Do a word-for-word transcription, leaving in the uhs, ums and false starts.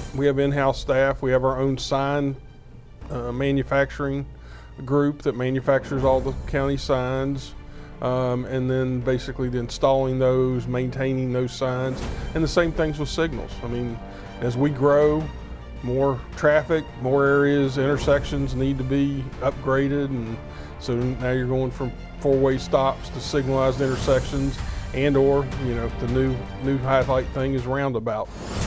We have in-house staff. We have our own sign uh, manufacturing group that manufactures all the county signs. Um, and then basically the installing those, maintaining those signs, and the same things with signals. I mean, as we grow, more traffic, more areas, intersections need to be upgraded, and so now you're going from four-way stops to signalized intersections, and or, you know, the new new highlight thing is roundabout.